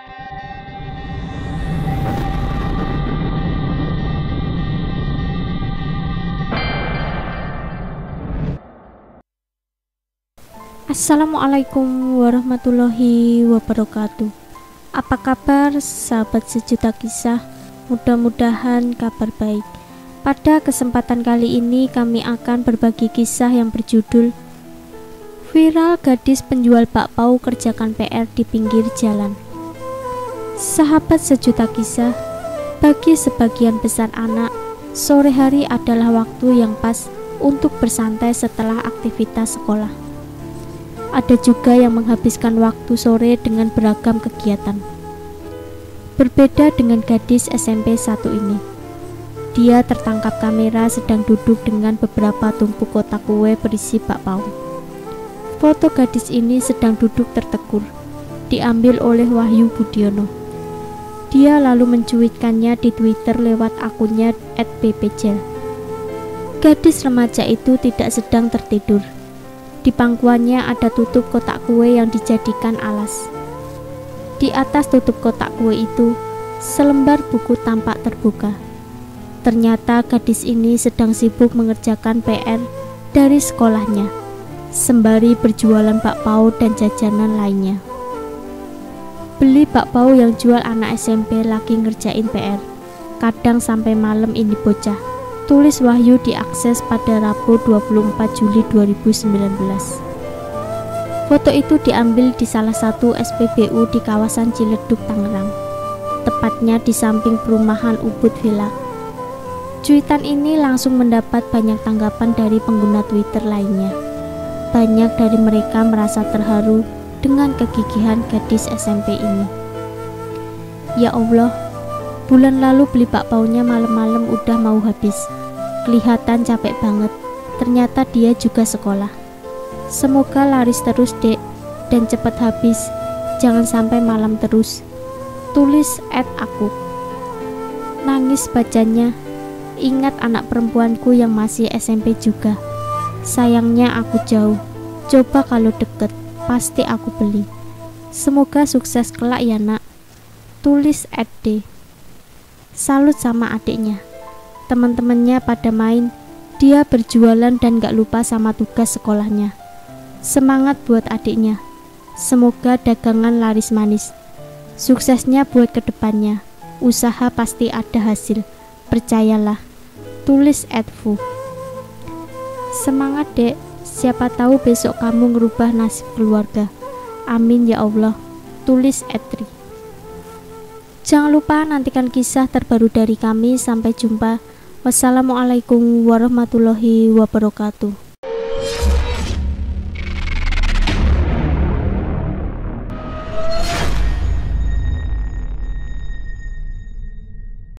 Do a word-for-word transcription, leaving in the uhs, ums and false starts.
Assalamualaikum warahmatullahi wabarakatuh. Apa kabar sahabat sejuta kisah? Mudah-mudahan kabar baik. Pada kesempatan kali ini kami akan berbagi kisah yang berjudul Viral Gadis Penjual Bakpao Kerjakan P R di Pinggir Jalan. Sahabat sejuta kisah, bagi sebagian besar anak, sore hari adalah waktu yang pas untuk bersantai setelah aktivitas sekolah. Ada juga yang menghabiskan waktu sore dengan beragam kegiatan. Berbeda dengan gadis S M P satu ini. Dia tertangkap kamera sedang duduk dengan beberapa tumpuk kotak kue berisi bakpao. Foto gadis ini sedang duduk tertekur, diambil oleh Wahyu Budiono. Dia lalu mencuitkannya di Twitter lewat akunnya et b p jel. Gadis remaja itu tidak sedang tertidur. Di pangkuannya ada tutup kotak kue yang dijadikan alas. Di atas tutup kotak kue itu, selembar buku tampak terbuka. Ternyata gadis ini sedang sibuk mengerjakan P R dari sekolahnya, sembari berjualan bakpao dan jajanan lainnya. Beli bakpao yang jual anak S M P lagi ngerjain P R. Kadang sampai malam ini bocah. Tulis Wahyu diakses pada Rabu dua puluh empat Juli dua ribu sembilan belas. Foto itu diambil di salah satu S P B U di kawasan Ciledug, Tangerang, tepatnya di samping perumahan Ubud Villa. Cuitan ini langsung mendapat banyak tanggapan dari pengguna Twitter lainnya. Banyak dari mereka merasa terharu dengan kegigihan gadis S M P ini. Ya Allah, bulan lalu beli bakpaonya malam-malam udah mau habis. Kelihatan capek banget. Ternyata dia juga sekolah. Semoga laris terus, Dek, dan cepat habis. Jangan sampai malam terus. Tulis at aku. Nangis bacanya. Ingat anak perempuanku yang masih S M P juga. Sayangnya aku jauh. Coba kalau deket, pasti aku beli. Semoga sukses kelak ya, Nak. Tulis at D. Salut sama adiknya. Teman-temannya pada main, dia berjualan dan gak lupa sama tugas sekolahnya. Semangat buat adiknya. Semoga dagangan laris manis. Suksesnya buat kedepannya. Usaha pasti ada hasil. Percayalah. Tulis at Fu. Semangat, Dek. Siapa tahu besok kamu ngerubah nasib keluarga. Amin ya Allah. Tulis at Tri. Jangan lupa nantikan kisah terbaru dari kami. Sampai jumpa. Wassalamualaikum warahmatullahi wabarakatuh.